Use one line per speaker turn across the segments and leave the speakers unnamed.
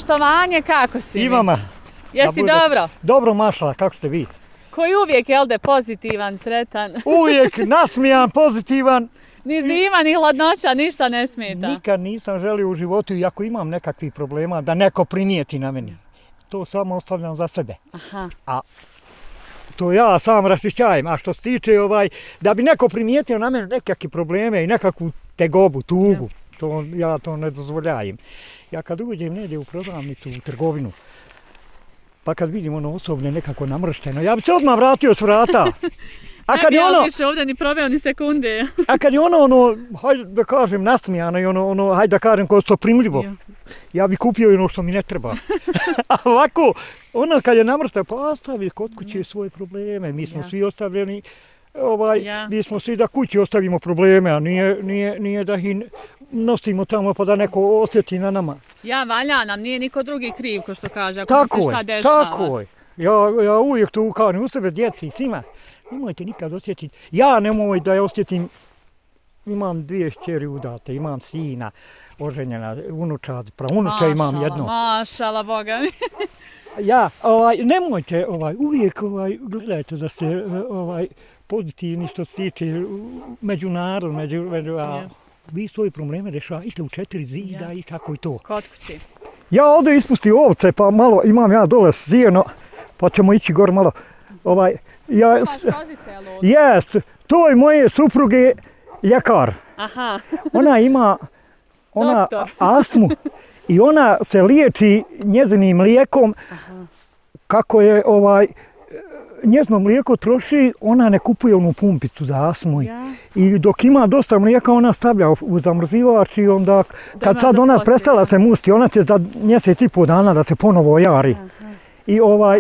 poštovanje, kako si?
I vama.
Jesi dobro?
Dobro, mašala, kako ste vi?
Koji uvijek, jel de, pozitivan, sretan?
Uvijek nasmijan, pozitivan.
Ni zima, ni hladnoća, ništa ne smeta.
Nikad nisam želio u životu, i ako imam nekakvih problema, da neko primijeti na meni. To samo ostavljam za sebe.
Aha.
A to ja sam raščišćajem. A što se tiče da bi neko primijetio na mene nekakve probleme i nekakvu tegobu, tugu, ja to ne dozvoljajem. Ja kad uđem negdje u prodavnicu, u trgovinu, pa kad vidim ono osoblje nekako namršteno, ja bi se odmah vratio s vrata.
A kad je ono više ovdje ni proveo ni sekunde.
A kad je ono, hajde da kažem, nasmijano i hajde da kažem, ko to primljivo, ja bi kupio ono što mi ne treba. A ovako, kad je namršteno, pa ostavi kod kuće svoje probleme, mi smo svi ostavljeni, mi smo svi da kući ostavimo probleme, a nije da ih nosimo tamo pa da neko osjeti na nama.
Valja nam, nije niko drugi kriv, ko što kaže, ako se šta dešava.
Tako je. Ja uvijek to ukažem u sebe, djeci i svima. Nemojte nikad osjetiti, ja nemoj da je osjetim, imam 2 kćeri udate, imam sina, oženjena, unučad, pravunuča imam jedno.
Mašala, Boga mi.
Nemojte, uvijek gledajte da ste pozitivni što se tiče međunarod, vi svoje probleme rešajte u 4 zida i tako i to.
Kod kući.
Ja ovdje ispustio ovce, pa malo imam ja dole sjeno, pa ćemo ići gore malo. Jes, to je moje supruge ljekar.
Aha.
Ona ima astmu i ona se liječi njezinim mlijekom. Kako je njezino mlijeko troši, ona ne kupuje onu pumpicu za astmu. I dok ima dosta mlijeka, ona stavlja u zamrzivač i onda kad sad ona prestala se musti, ona će za mjesec i pol dana da se ponovo ojari. I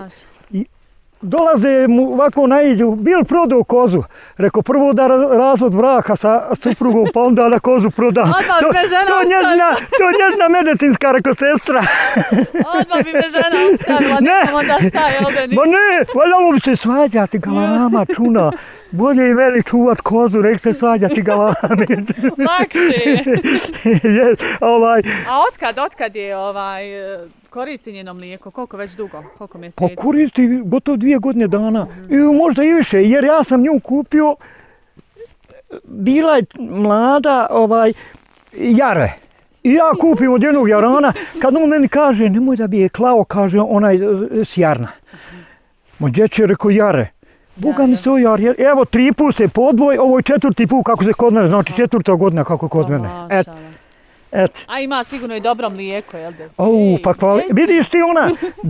dolaze mu ovako naiđu, bil prodao kozu. Rekao prvo da razvod braka sa suprugom, pa onda da kozu proda.
Odmah bi me žena
ostavila. To je njezina medicinska, rekao sestra.
Odmah bi me žena ostavila, nikom onda šta je ovdje.
Ma ne, valjalo bi se svađati, galama, čuna. Bolje je meni čuvat kozu, nek se svađati galami.
Lakše je. A otkad je koristi njeno mlijeko? Koliko već dugo? Koliko mjeseci?
Pa koristi gotovo 2 godine dana. I možda i više, jer ja sam nju kupio, bila je mlada jare. I ja kupim od jednog jarana, kad on meni kaže, nemoj da bi je klao, kaže, ona je sjarna. Ma dječe je rekao jare. Boga mi se ojar, evo 3 put se podvoj, ovo je 4. put kako se kod mene, znači 4. godina kako kod mene.
A ima sigurno i dobro mlijeko, jel de?
Pa hvala. Vidiš ti ona,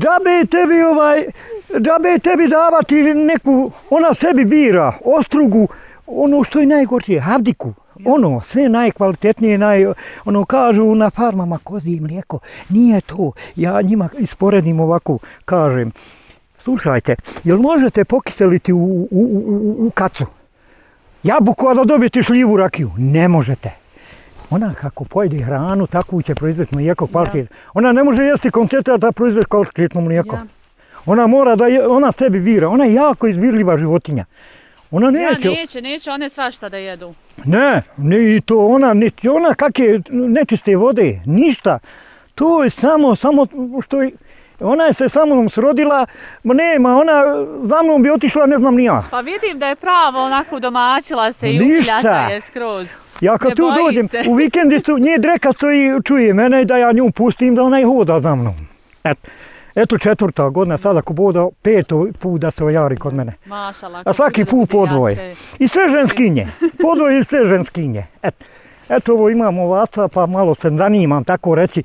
džabe tebi davati neku, ona sebi bira, ostrugu, ono što je najgorije, havdiku. Sve najkvalitetnije, kažu na farmama kozije mlijeko, nije to. Ja njima isporedim ovako, kažem, slušajte, jel možete pokiseliti u kacu jabuku, a da dobijete šljivu rakiju? Ne možete. Ona kako pojede hranu, takvu će proizvesti mlijeko kvalitetno. Ona ne može jesti koncentrat da proizvesti kvalitetno mlijeko. Ona mora ona sebi bira, ona je jako izbirljiva životinja. Ona
neće one svašta da jedu.
Ne, ni to ona kakve nečiste vode, ništa. To je samo što je, ona je se sa mnom srodila, ona za mnom bi otišla, ne znam ni ja.
Pa vidim da je pravo onako domaćila se i umiljata je skroz.
Ja kad tu dođem u vikendicu, nje dreka stoji, čuje mene da ja nju pustim da ona i hoda za mnom. Eto 4. godina, sada ako boda 5. put da se ojari kod mene. A svaki put podvoje. I sve ženskinje. Podvoje i sve ženskinje. Eto ovo imam ovaca pa malo se zanimam tako reći.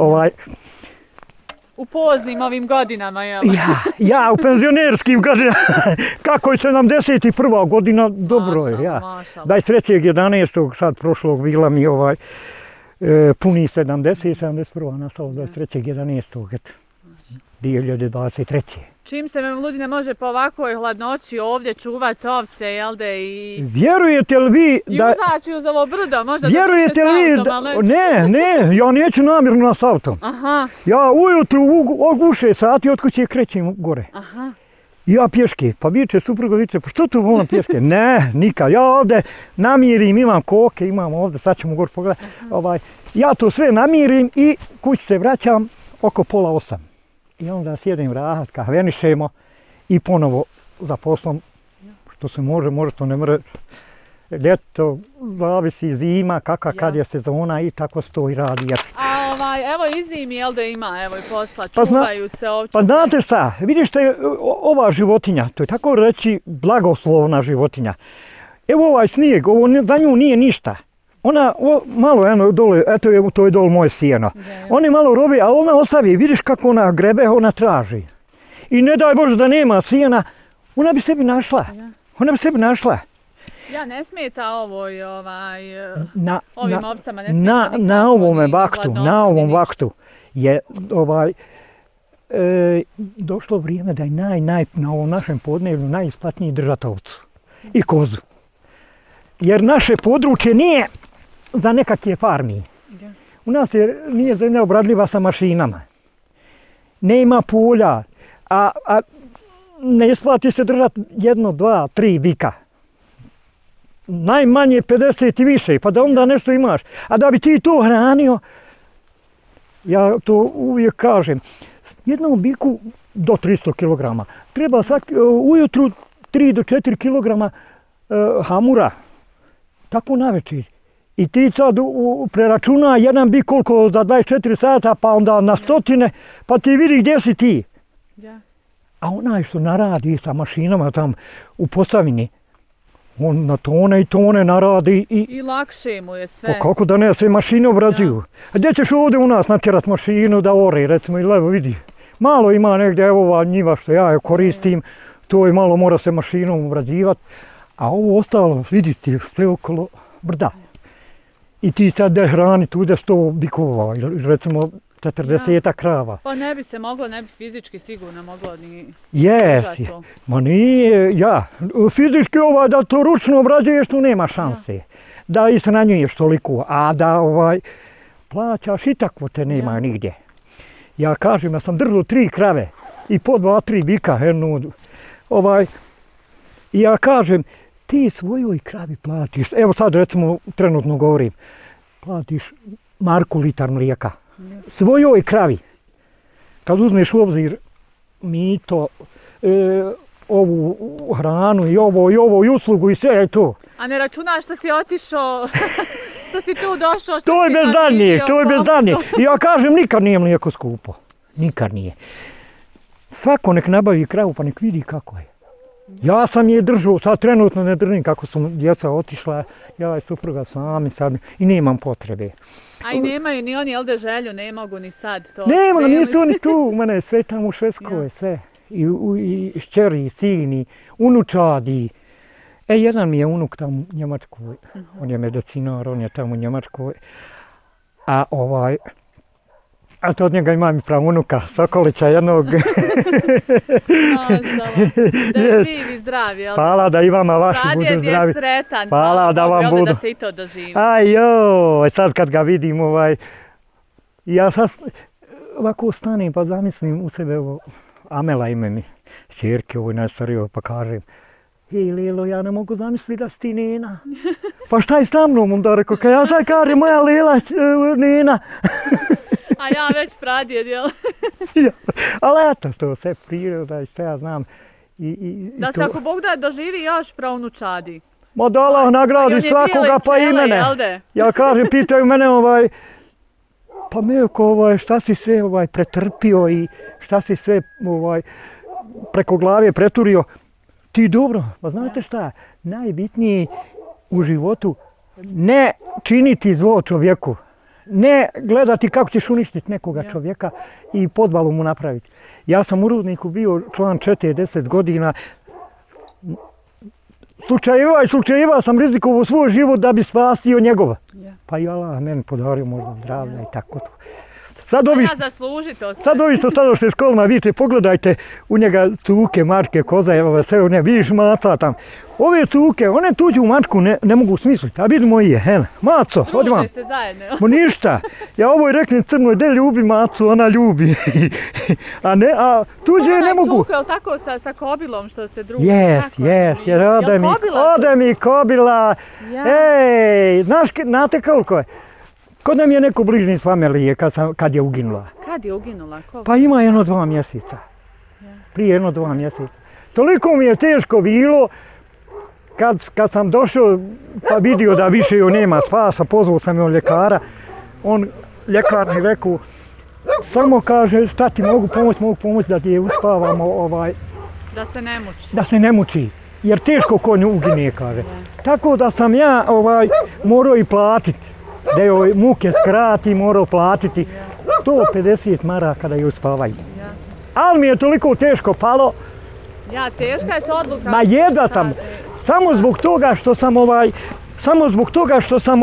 U poznim ovim godinama, jel?
Ja, u penzionerskim godinama. Kako je 71. godina, dobro je. 23.11. sad prošlog bila mi puni 71. nastalo 23.11. 2023.
Čim se Memludine može po ovakvoj hladnoći ovdje čuvati ovce, jel de, i...
Vjerujete li vi da...
I uzaći uz ovo brdo, možda dobiše s autom, ali...
Ne, ja neću namjerno s autom. Ja ujutru u 6 sati od kuće krećem gore. Ja pješke, pa viče supruga, pa što tu volim pješke? Ne, nikad. Ja ovdje namirim, imam koke, imam ovdje, sad ćemo gore pogledati. Ja to sve namirim i kući se vraćam. oko 7:30. I onda sjedem rahat, kahvenišemo i ponovo za poslom, što se može, to ne može. Ljeto, zavisi zima, kad je sezona i tako se to i radi.
A evo i zimi, jel da ima, evo i posla, čuvaju se ovčice.
Pa znate šta, vidiš što je ova životinja, to je tako reći blagoslovna životinja. Evo ovaj snijeg, za nju nije ništa. Ona malo eno dole, eto to je dole moje sijeno. Oni malo robi, a ona ostavi, vidiš kako ona grebe, ona traži. I ne daj Bože da nema sijena, ona bi sebi našla.
Ja, ne smeta ovoj, ovim ovcama, ne smeta
na ovom vaktu je došlo vrijeme da je na ovom našem podneblju najisplatniji držati ovcu i kozu. Jer naše područje nije za nekakve farmi. U nas nije zemlja obradljiva sa mašinama. Nema polja, a ne isplati se držati 1, 2, 3 bika. Najmanje 50 i više, pa da onda nešto imaš. A da bi ti to hranio, ja to uvijek kažem, jednom biku do 300 kg. Treba ujutru 3 do 4 kg hamura. Tako navečer. I ti sad preračuna jedan bik koliko za 24 sata, pa onda na stotine, pa ti vidi gdje si ti. A onaj što naradi sa mašinama tam u Posavini, on na tone i tone naradi
i lakše mu je sve.
Kako da ne, sve mašine obrađuju. A gdje ćeš ovdje u nas natjerat mašinu da ore, recimo, ili evo vidi. Malo ima negdje, evo ova njiva što ja koristim, to je malo mora se mašinom obrađivati. A ovo ostalo, vidite, sve okolo brda. I ti sad da hrani tu 100 bikova, recimo 40 krava.
Pa ne bi se moglo, ne bi fizički sigurno moglo ni
držati to. Ma nije, fizički da to ručno obrađuješ, tu nema šanse. Da ishranjuješ toliko, a da plaćaš i tako te nema nigdje. Ja kažem, ja sam držao 3 krave i po 2-3 bika, i ja kažem, ti svojoj kravi platiš, evo sad recimo trenutno govorim, platiš marku litar mlijeka. Svojoj kravi. Kad uzmeš u obzir mito, ovu hranu i ovo i uslugu i sve je to.
A ne računaš što si otišao, što si tu došao,
to je bez danije. I ja kažem, nikad nije mlijeko skupo. Nikad nije. Svako nek nabavi kravu pa nek vidi kako je. Ja sam je držao, sad trenutno ne držim kako su djeca otišla, ja i supruga sami sad i nemam potrebe.
A i nemaju ni oni, jel da želju, ne mogu ni sad to.
Nema, nisu oni tu, u mene je sve tamo u Švedskoj, sve. I šćeri, i sini, unučadi. Jedan mi je unuk tamo u Njemačkoj, on je medicinar, on je tamo u Njemačkoj. A to od njega imam i pravunuka, Sokolića jednog.
Da je živ i zdrav, jel?
Hvala da i vama vaši budu zdravi.
Pradjed je sretan,
hvala da vam budu.
Da se i to doživi.
Sad kad ga vidim, ja sad ovako stanem pa zamislim u sebe, Amela ime mi, čerke ovoj najstarijoj, pa kažem, hej Lelo, ja ne mogu zamisliti da si ti Nena. Pa šta je sa mnom, onda rekao, kad ja sad kažem moja Lela Nena.
A ja već pradjed, jel?
Ali eto, to sve priroda i sve ja znam.
Da se ako Bog da doživi još praunučadi.
Ma da Allah nagradi svakoga pa i mene. Ja kažem, pitaju mene pa Milko, šta si sve pretrpio i šta si sve preko glave preturio. Ti dobro, pa znate šta, najbitnije u životu ne činiti zlo čovjeku. Ne gledati kako ćeš uništiti nekoga čovjeka i podvalu mu napraviti. Ja sam u Rudniku bio član 40 godina. Slučajeva sam rizikovao svoj život da bi spasio njegova. Pa i Allah meni podario možda zdravlja i tako to. Sad ovi što sad došli s kolima, vidite, pogledajte u njega cuke, mačke, koze, sve u njega, vidiš maca tam. Ove cuke, one tuđu mačku ne mogu smisliti, a vidi moji, maco, odi vam.
Druže se zajedno.
Ma ništa, ja ovoj reknem crnoj, de ljubi macu, ona ljubi. A tuđe ne mogu.
Ona cuka, je li tako sa kobilom što se druži?
Jer ode mi kobila. Ej, znate koliko je? Kod nam je neko bližnji s familije kad je uginula.
Kad je uginula?
Pa ima 1-2 mjeseca. Prije 1-2 mjeseca. Toliko mi je teško bilo kad sam došao pa vidio da više joj nema spasa, pozvao sam joj ljekara. Ljekar mi rekao, samo kaže šta ti mogu pomoći da ti je uspavamo
Da
se ne muči. Jer teško konj ugine, kaže. Tako da sam ja morao i platiti. Da joj muke skrati, morao platiti 150 maraka da joj uspavaju. Ali mi je toliko teško palo.
Ja, teška je to odluka.
Ma jedva sam. Samo zbog toga što sam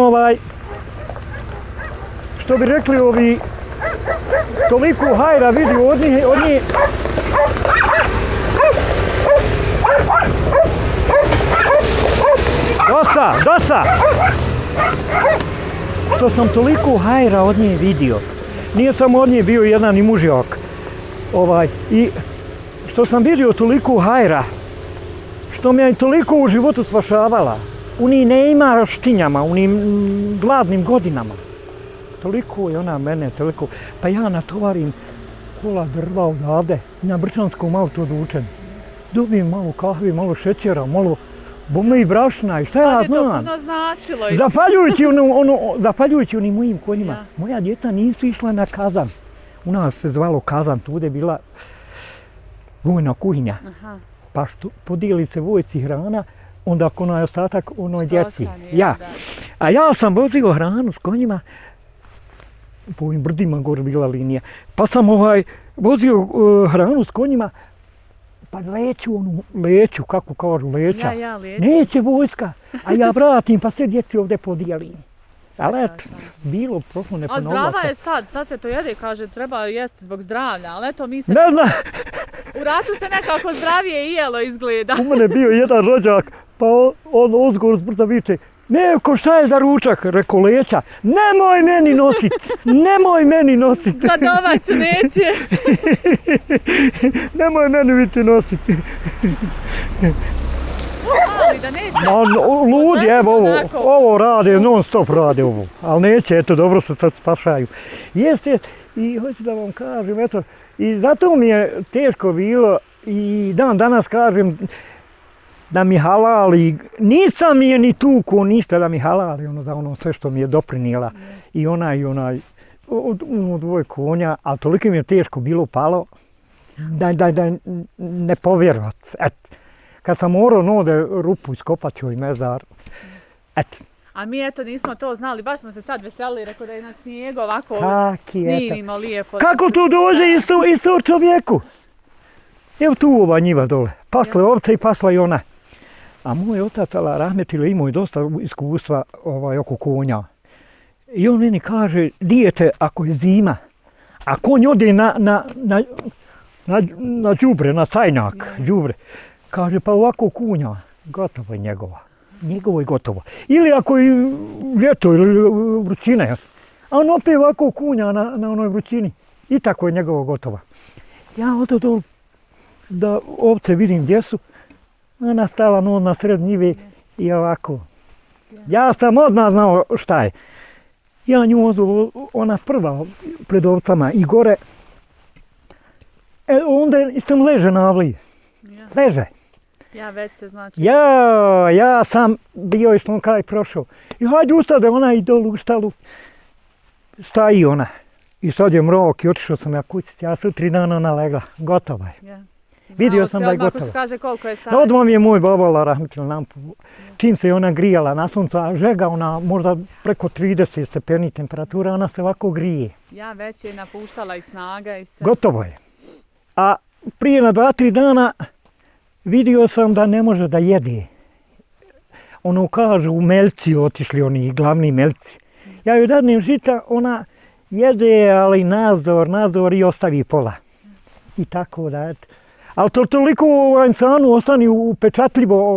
što bi rekli ovi, toliko hajra vidio od nje. Dosta! Što sam toliko hajra od nje vidio. Nije samo od nje bio jedan i mužjak. I što sam vidio toliko hajra, što me je toliko u životu spašavala. U njih ne ima štinjama, u njih gladnim godinama. Toliko je ona mene, toliko. Pa ja natovarim pola drva odavde, na Brčanskom autu odučen. Dobijem malo kahve, malo šećera, malo bome i brašna i šta ja znam.
Kad je to puno značilo?
Zahvaljujući onim mojim konjima. Moja djeta nisu išla na kazan. U nas se zvalo kazan, tude je bila vojna kuhinja. Pa podijeli se vojci hrana, onda ako onaj ostatak onoj djeci. A ja sam vozio hranu s konjima, po ovim brdima gore bila linija, pa sam vozio hranu s konjima, pa leću, kako kažu, leća. Neće vojska, a ja vratim, pa sve djeci ovdje podijelim. Ali eto, bilo prošlo ne ponovilo se.
A zdrava je sad se to jede, kaže, treba jesti zbog zdravlja, ali eto mi se...
Ne znam.
U ratu se nekako zdravije i jelo izgleda.
U mene bio jedan rođak, pa on ozgor zbrda viče, Nevko, šta je za ručak? Reko, leća. Nemoj meni nosit.
Da domaću neće jesti.
Nemoj meni biti nositi.
Ali da neće.
Ludi, evo ovo rade, non stop rade ovo. Ali neće, eto, dobro se sad spašaju. Jeste, i hoću da vam kažem, eto, i zato mi je teško bilo i dan danas kažem da mi halali, nisam je ni tuku ništa da mi halali za ono sve što mi je doprinijela. I onaj, dvoje konja, ali toliko mi je teško bilo palo da ne povjerovat. Kad sam morao ovdje rupu iskopat ću i mezar, eto.
A mi eto nismo to znali, baš smo se sad veselili, rekao da je na snijegu ovako snimimo lijepo.
Kako to dođe isto čovjeku? Evo tu ova njiva dole, pasle ovce i pasla i ona. A moj otac, Allah rahmetila, imao je dosta iskustva oko konja. I on meni kaže, dijete, ako je zima, a konj ode na đubre, na cajnjak, đubre, kaže, pa ovako kunja, gotovo je njegova. Njegovo je gotovo. Ili ako je ljeto ili vrućina, a on opet ovako kunja na onoj vrućini. I tako je njegovo gotovo. Ja odo dol da ovce vidim gdje su. Ona stala na sred njive i ovako. Ja sam odmah znao šta je. Ja nju odu, ona prva pred ovcama i gore. Onda sam leže na avliji. Leže.
Ja već se znači.
Ja sam bio i sam kaj prošao. I hajde ustade, ona i dolu u štalu. Staji ona. I sad je mrok i otišao sam ja kući. Ja sam 3 dana ona legla. Gotova je. Vidio sam da je gotova.
Kaže koliko je sad.
Odmah mi je moj baba rahmetila lampu. Čim se ona grijala na suncu, a žega ona možda preko 30 stepeni temperatura, ona se ovako grije.
Ja već je napuštala i snaga i sve.
Gotovo je. A prije na 2-3 dana vidio sam da ne može da jede. Ono kažu, u melci otišli oni glavni melci. Ja joj dadnem žita, ona jede, ali nadzor i ostavi pola. I tako da, eto. Ali to toliko insanu ostane upečatljivo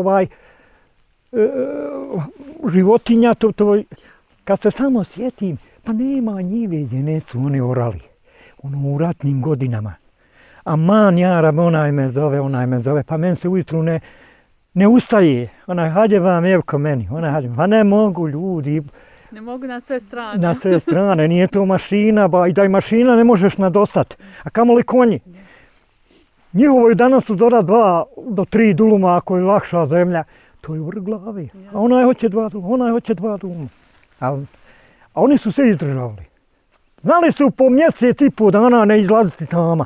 životinja, kad se samo sjetim, pa nema njive gdje nesu oni orali. U ratnim godinama. Aman jaram, onaj me zove, pa meni se ujutru ne ustaje. Hajde vam Evko meni, pa ne mogu ljudi.
Ne mogu na sve strane.
Na sve strane, nije to mašina, i da je mašina ne možeš nadostat, a kamoli konji. Njihovo je danas uzora 2 do 3 duluma ako je lakša zemlja, to je vrh glavi. A onaj hoće 2 duluma, onaj hoće 2 duluma. A oni su se izdržavali. Znali su po mjesec i po dana ne izlaziti sama.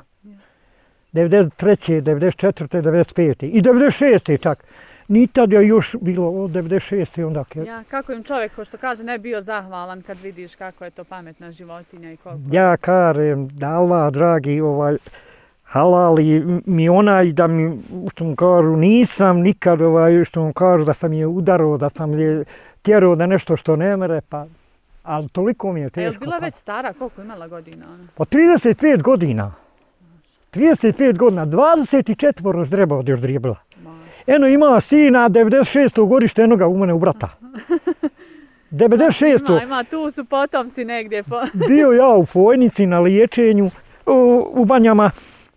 93. 94. 95. i 96. čak. Ni tad je još bilo od 96. onda.
Kako im čovjek, ko što kaže, ne bio zahvalan kad vidiš kako je to pametna životinja i koliko.
Ja kažem da Allah dragi halali mi onaj da mi, što mu kažu, nisam nikad što mu kažu da sam je udarao, da sam je tjerao da nešto što ne mere, ali toliko mi je teško.
Je li bila već stara? Koliko imala godina?
Pa 35 godina. 35 godina, 24 ždreba od još drijebila. Eno ima sina, 96. godište, eno ga u mene u brata. 96.
Ima, tu su potomci negdje.
Bio ja u Fojnici na liječenju, u Banjama,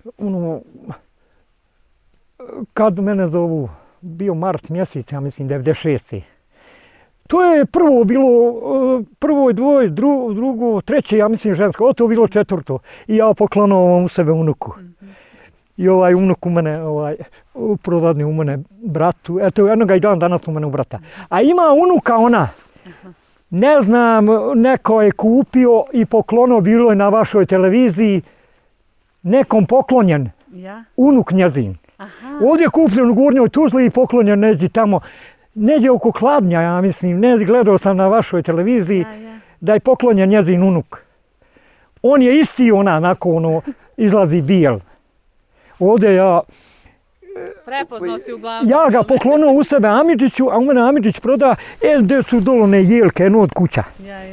kad mene zovu, bio mart mjesec, ja mislim 96. To je prvo bilo, prvo dvoje, drugo, treće, ja mislim žensko, to bilo 4. I ja poklonuo u sebe unuku. I unuk u mene, prodadni u mene bratu, eto jednoga i dan danas u mene u brata. A ima unuka ona, ne znam, neko je kupio i poklonuo, bilo je na vašoj televiziji, nekom poklonjen, unuk njezin. Ovdje je kupljen u Gornjoj Tuzli i poklonjen neđi tamo, neđe oko Kladnja, ja mislim, gledao sam na vašoj televiziji, da je poklonjen njezin unuk. On je isti onako, izlazi bijel. Ovdje
prepoznao si uglavnom.
Ja ga poklonuo u sebe Amidžiću, a u mene Amidžić proda, gdje su dolone jelke, od kuća.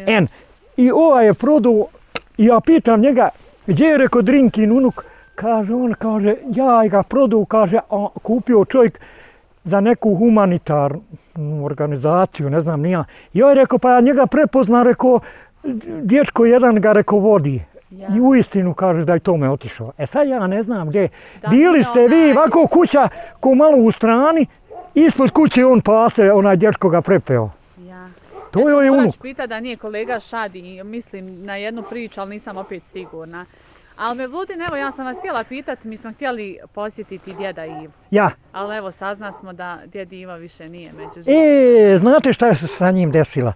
I je prodao, i ja pitam njega, gdje je rekao Drinkin unuk, on kaže, ja ga prodao, kaže, a kupio čovjek za neku humanitarnu organizaciju, ne znam nija. Ja je rekao, pa ja njega prepozna, rekao, dječko jedan ga rekao vodi. I uistinu kaže da je tome otišao. Sad ja ne znam gdje. Bili ste vi ovako kuća ko malo u strani, ispod kuće on pase, onaj dječko ga prepeo. To je unuk.
Moraš pitati da nije kolega Šadi, mislim na jednu priču, ali nisam opet sigurna. Ali me Vludin, evo ja sam vas htjela pitati, mi smo htjeli posjetiti djeda Ivu.
Ja.
Ali evo saznali smo da djed Iva više nije među živima.
Znate šta je se sa njim desila?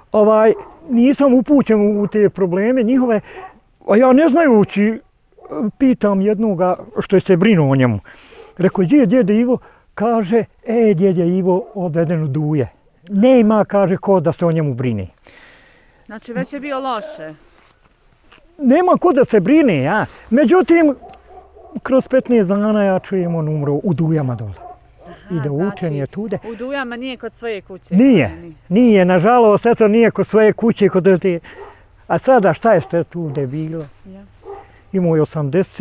Nisam upućen u te probleme njihove, a ja ne znajući pitam jednoga što je se brinuo o njemu. Rekao, gdje je djede Ivo? Kaže, djede Ivo odveden u Duje. Nema, kaže, ko da se o njemu brine.
Znači već je bio loše.
Nema ko da se brine, ja. Međutim, kroz 15 dana ja čujem on umro u Dujama dole. Ide učen je tude.
U Dujama nije kod svoje kuće?
Nije, nažalost, eto nije kod svoje kuće, kod te. A sada šta je sve tude bilo? Imao je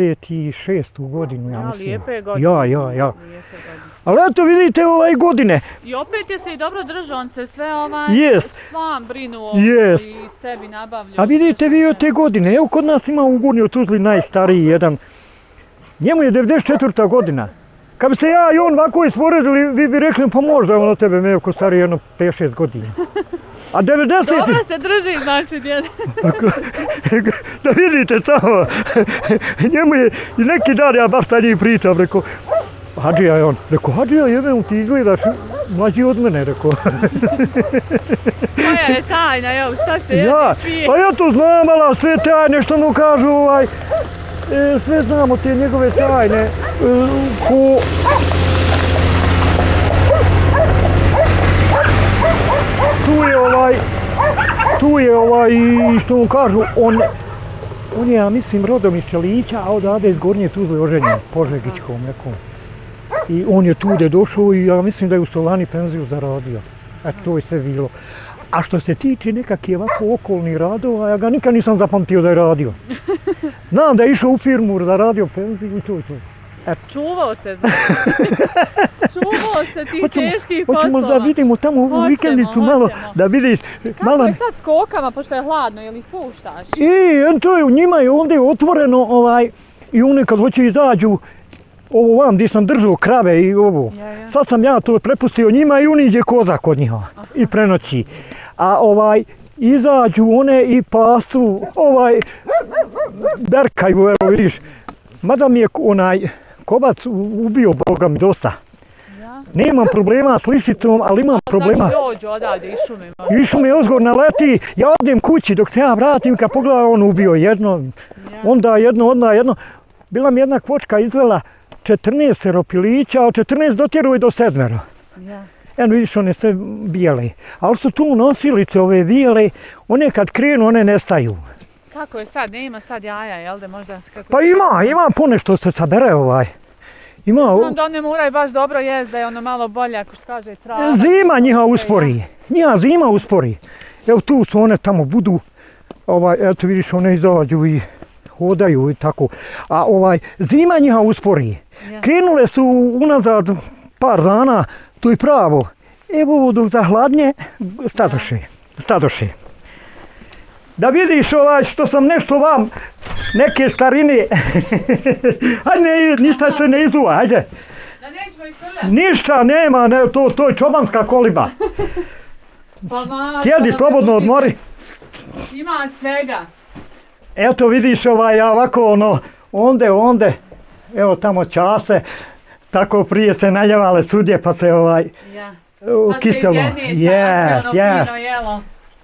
86. godinu, ja mislim.
Lijepe godine.
Ja. Ali eto vidite godine.
I opet je se i dobro držao, on se sve sam brinuo i sebi nabavljao.
A vidite vi od te godine, evo kod nas ima u Gornjoj Tuzli najstariji jedan. Njemu je 94. godina. Kad bi se ja i on ovako isporedili, vi bi rekli pa možda je on od tebe neko stariji jedno 5-6 godina. A 90...
Dobro se drži, znači, djede.
Da vidite samo, njemu je i neki dan ja baš sa njih pričam, rekao, Hadžija je on. Rekao, Hadžija, jebem, ti izgledaš mlađi od mene, rekao.
Koja je tajna, evo, šta se jede pije?
Pa ja to znam, ali sve tajne što mu kažu, sve znamo te njegove tajne, Tu je što mu kažu, on je, ja mislim, rodom iz Čelića, a odavde iz Gornje Tuzle oženjen, Požegićkom nekom. I on je tude došao i ja mislim da je u Solani penziju zaradio. To je sve bilo. A što se tiče nekakvih ovako okolnih radova, ja ga nikad nisam zapamtio da je radio. Znam da je išao u firmu, zaradio penziju i to je to.
Čuvao se, znači. Čuvao se tih teških poslova.
Hoćemo da vidimo tamo u vikendicu malo, da vidiš.
Kako je sad s kokama, pošto je hladno, jel ih puštaš?
To je, njima je ovdje otvoreno i oni kad hoće izađu, ovo vam gdje sam držao krave i ovo. Sad sam ja to prepustio njima i uniđe koza kod njih i prenoći. A izađu one i pastu, berkaju, evo vidiš. Mada mi je onaj kobac ubio, Boga mi, dosta. Nemam problema s lisicom, ali imam problema.
Znači dođu odavde, išume.
Išume ozgor naleti, ja odem kući, dok se ja vratim, kad pogledam, on ubio jedno, onda jedno. Bila mi jedna kvočka izvela 14 pilića, od 14 dotjeruje do 7. Eno vidiš, one sve bijele. Ali su tu nosilice ove bijele, one kad krenu, one nestaju.
Kako je sad? Ne ima sad jaja, jel da možda?
Pa ima ponešto se sabere
Znam da one moraju baš dobro jest, da je ono malo bolje, ako što kaže, trava.
Zima njiha uspori. Evo tu su one tamo budu, eto vidiš, one izađu i hodaju i tako. A zima njiha uspori. Krenule su unazad par dana, tu i pravo. Evo dok zahladnje, stadoše. Da vidiš što sam nešto vam, neke starine. Ajde, ništa se ne izuva, ajde.
Da nećemo isprljati?
Ništa nema, to je čobanska koliba. Sjedi, slobodno odmori.
Ima svega.
Eto vidiš ovako onde, evo tamo čase, tako prije se naljevale sudje pa se
Pa se iz jedne čase fino jelo.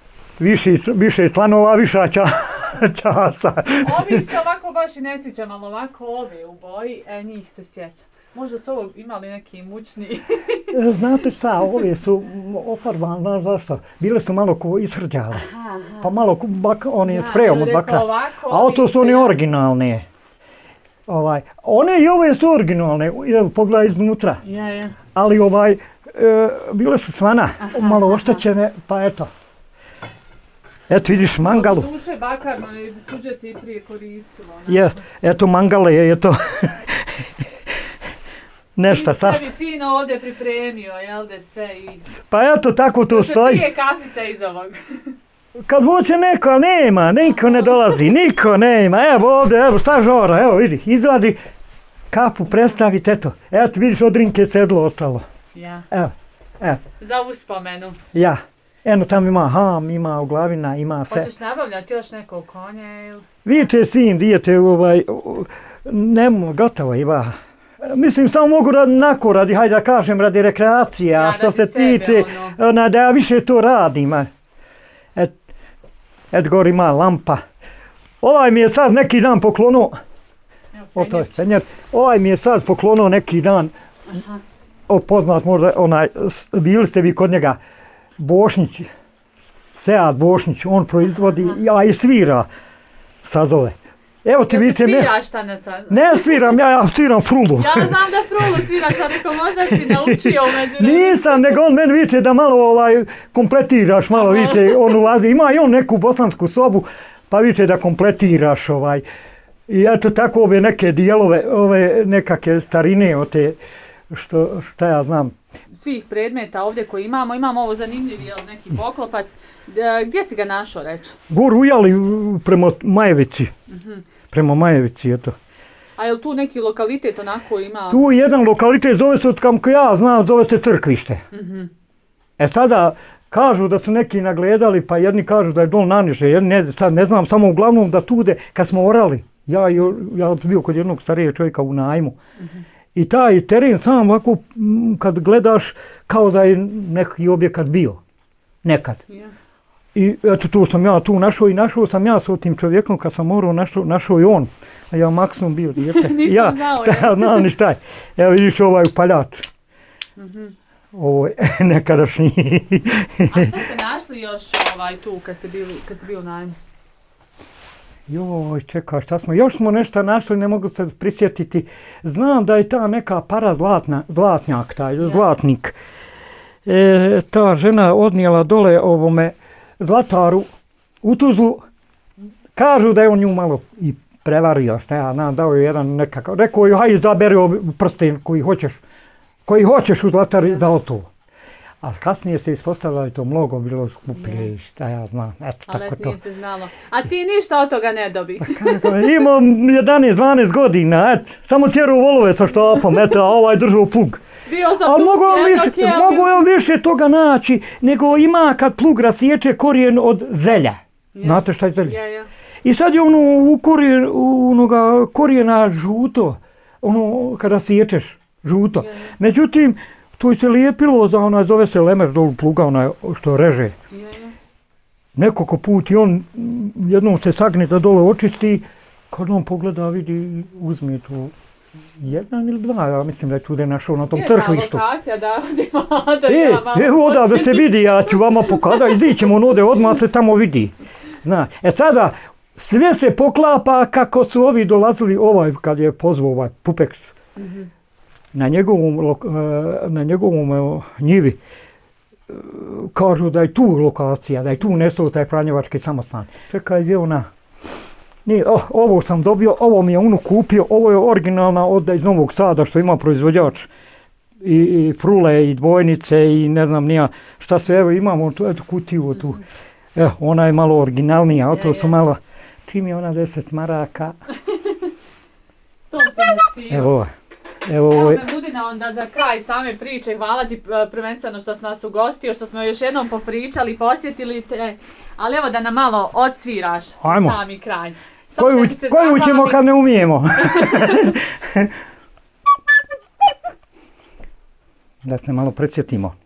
Više članova, viša časa.
Ovi se ovako baš i ne sjećam, ali ovako ove u boji, njih se sjećam. Možda su ovo imali neki mučni.
Znate šta, ove su ofarbane, znaš zašto? Bile su malo ishrđale. Pa malo oni sprejom od bakra. A to su oni originalne. One i ove su originalne, pogledaj iznutra. Ali bile su svana, malo oštećene, pa eto. Eto vidiš mangalu.
Od duše bakarno, tuđe se i prije koristilo.
Eto mangale je to. Nešta.
Ti sebi fino ovdje pripremio, jel da sve i...
Pa eto tako to stoji.
To se pije kafica iz ovog.
Kad hoće neko, ali nema, niko ne dolazi, niko nema. Evo ovdje, evo šta žora, evo vidi, izvadi kapu, predstavite, eto. Evo ti vidiš od rinke sedlo ostalo. Evo.
Za uspomenu.
Eno tamo ima ham, ima oglavina, ima sve.
Hoćeš nabavljati još neko konje ili?
Vidite sin, dijete, gotovo ima. Mislim, samo mogu hajde da kažem, radi rekreacije, a što se tiče, da ja više to radim. Et gori ima lampa. Mi je sad neki dan poklonuo, neki dan, poznat možda, bili ste vi kod njega, Bošnić, Sead Bošnić, on proizvodi, a i svira sazove. Evo ti vidite,
sviraš šta ne sad?
Ne sviram, ja sviram frulu.
Ja znam da frulu sviraš, a rekao možda si naučio umeđu.
Nisam, nego on meni vidite da malo kompletiraš, malo vidite, on ulazi, ima i on neku bosansku sobu, pa vidite da kompletiraš I eto tako ove neke dijelove, ove nekakve starine od te, šta ja znam.
Svih predmeta ovdje koji imamo ovo zanimljiv neki poklopac. Gdje si ga našao reći?
Gor ujali prema Majevici. Prema Majevici, eto.
A je li tu neki lokalitet onako ima?
Tu je jedan lokalitet, zove se, kako ja znam, zove se Crkvište. Sada kažu da su neki nagledali, pa jedni kažu da je dol Naniže, sad ne znam, samo uglavnom da tude, kad smo orali, ja sam bio kod jednog starijeg čovjeka u najmu, i taj teren sam ovako, kad gledaš, kao da je neki objekat bio, nekad. I eto tu sam ja tu našao i našao sam ja s tim čovjekom, kad sam morao, našao i on. A ja maksimum bio dijete.
Nisam znao.
Ja znam ni šta je. Evo vidiš upaljač. Ovo je nekadašnji.
A što ste našli još tu kad ste bili u najmu?
Joj, čekaj, još smo nešto našli, ne mogu se prisjetiti. Znam da je ta neka para zlatnjak, taj zlatnik. Ta žena odnijela dole ovome zlataru u Tuzlu. Kažu da je on nju malo i prevario, šta ja znam, dao je jedan nekakav. Rekao je, hajde zaberi prsten koji hoćeš u zlatari za to. A kasnije se ispostavilo da je to mnogo bilo skuplje, šta ja znam, eto tako to.
Ali nije se znalo. A ti ništa od toga ne dobi.
Imam 11-12 godina, samo tjeru volove sa štapom, eto, a ovaj držao plug.
Bio sam
ali
tu
mogu on više toga naći nego ima kad plug rasječe korijen od zelja. Znate šta je zelje? I sad je ono u korijena žuto, ono kada sječeš žuto. Međutim, to se lijepilo za onaj, zove se lemer dolu pluga, onaj što reže. Nekoliko puti on jednom se sagne da dole očisti, kad on pogleda vidi uzme tu jedan ili dva, ja mislim da je tu da je našao na tom crkvištu.
Lokacija da
evo da se vidi, ja ću vama pokazati, izićemo onode odmah se tamo vidi. Sada, sve se poklapa kako su ovi dolazili, kad je pozvao ovaj Pupeks, na njegovom njivi, kažu da je tu lokacija, da je tu nestao taj Franjevački samostan. Čekaj, gdje ona? Ovo sam dobio, ovo mi je unuk kupio, ovo je originalna iz Novog Sada što ima proizvođač. I frule, i dvojnice, i ne znam nija šta sve, evo imamo kutiju tu. Ona je malo originalnija, a to su malo, čim je ona 10 maraka. Evo
me Budina onda za kraj same priče, hvala ti prvenstveno što si nas ugostio, što smo još jednom popričali, posjetili te, ali evo da nam malo odsviraš sami kraj.
Koju ćemo kad ne umijemo? Da se malo predsjetimo.